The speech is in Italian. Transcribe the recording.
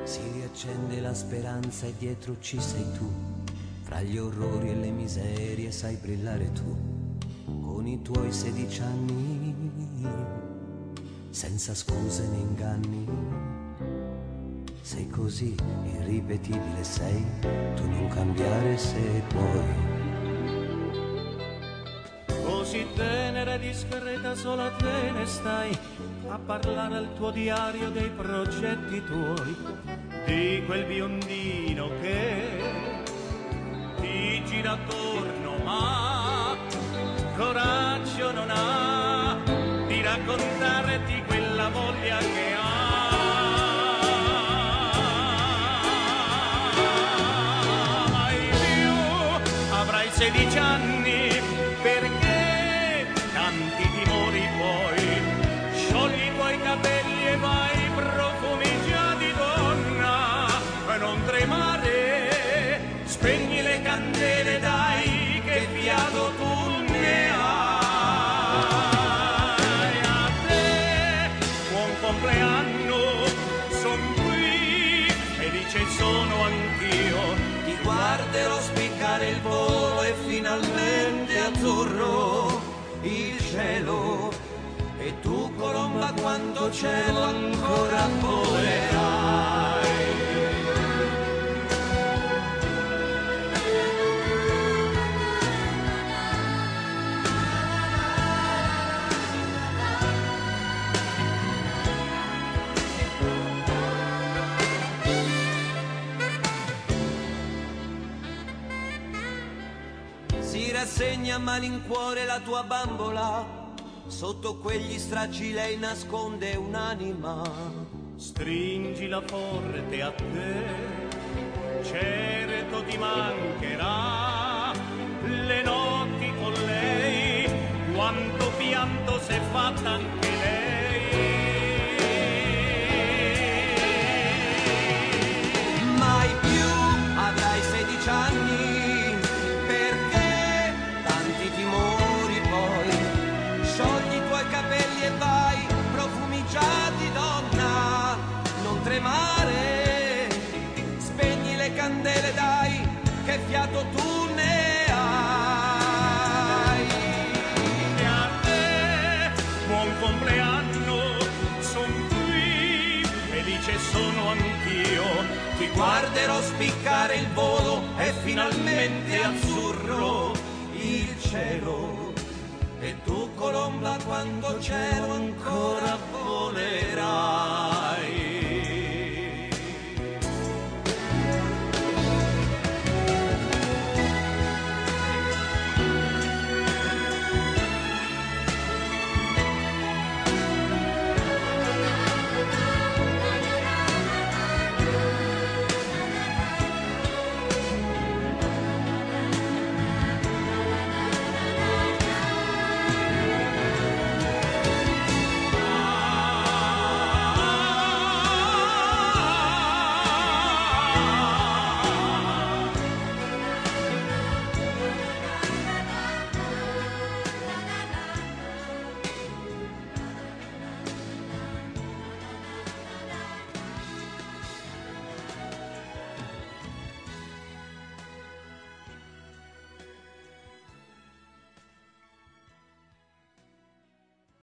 Si riaccende la speranza e dietro ci sei tu, fra gli orrori e le miserie sai brillare tu, con i tuoi 16 anni, senza scuse né inganni. Sei così irripetibile, sei, tu non cambiare se puoi. Così tenera e discreta, sola te ne stai a parlare al tuo diario dei progetti tuoi, di quel biondino che ti gira attorno, ma coraggio non ha di raccontarti quella voglia che ha. Mai più avrai 16 anni, perché tanti timori puoi, sciogli i tuoi capelli e vai, profumi già di donna, non tremare, spegni le candele, dai, che fiato tu ne hai. A te buon compleanno, son qui, felice sono anch'io, ti guarderò spiccare il volo e finalmente azzurro il cielo, e tu colomba quanto cielo ancora volerai. Si rassegna a malincuore la tua bambola, sotto quegli stracci lei nasconde un'anima. Stringila forte a te, certo ti mancherà, le notti con lei, quanto pianto s'è fatta anche lei. Mai più avrai 16 anni, perché tanti timori poi, sciogli i tuoi capelli e vai, profumi già di donna, non tremare, spegni le candele, dai, che fiato tu ne hai. E a te buon compleanno, son qui, felice sono anch'io, ti guarderò spiccare il volo e finalmente azzurro il cielo, e tu colomba quando cielo ancora volerai.